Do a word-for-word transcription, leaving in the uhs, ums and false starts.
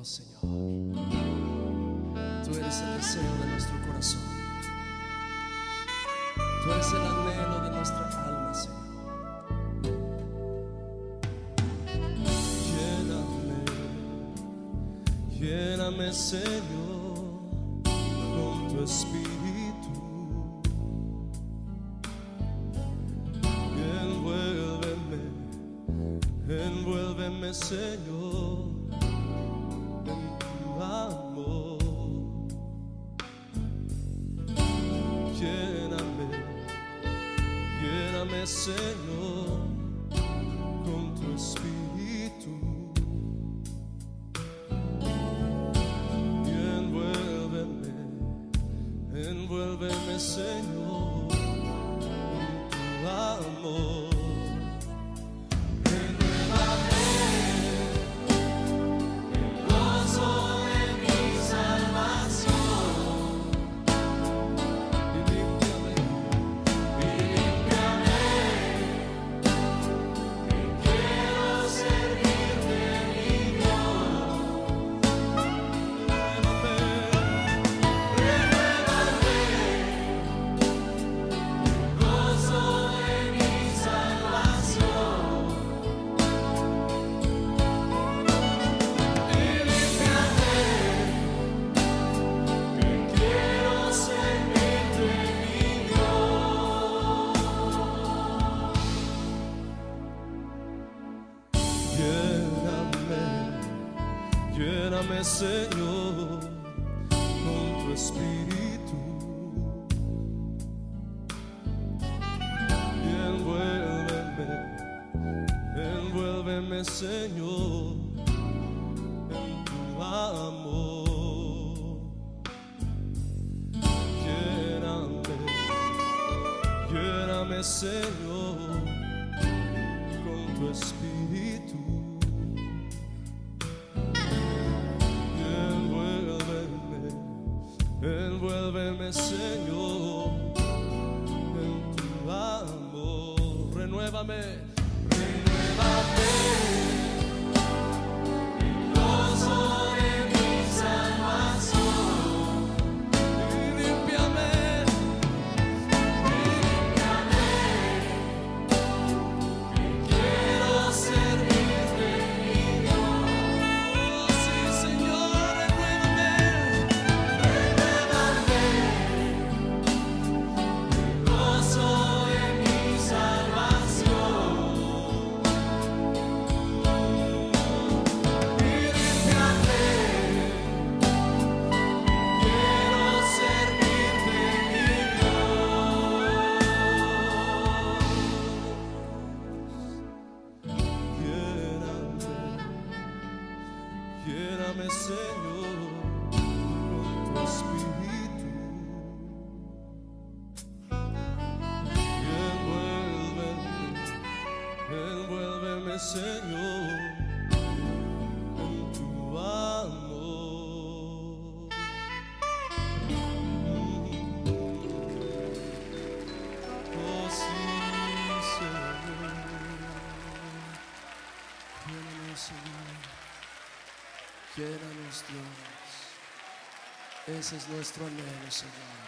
Señor. Tú eres el deseo de nuestro corazón. Tú eres el anhelo de nuestra alma, Señor. Lléname, lléname, Señor, con tu espíritu. Envuélveme, envuélveme, Señor, en tu amor. Lléname, lléname, Señor, con tu espíritu. Y envuélveme, envuélveme, Señor, en tu amor. Lléname, Señor, con tu espíritu. Y envuélveme, envuélveme, Señor, en tu amor. Lléname, lléname, Señor, con tu espíritu. Envuélveme, Señor, en tu amor. Renuévame, renuévame, el gozo de mi salvación. Y límpiame, y límpiame, que quiero servirte, mi Dios. Oh, sí, Señor, renuévame. Lléname, Señor, con tu espíritu. Y envuélveme, envuélveme, Señor, en tu amor. Oh, sí, Señor. Llénanos, Señor. Llénanos, Dios. Ese es nuestro anhelo, Señor.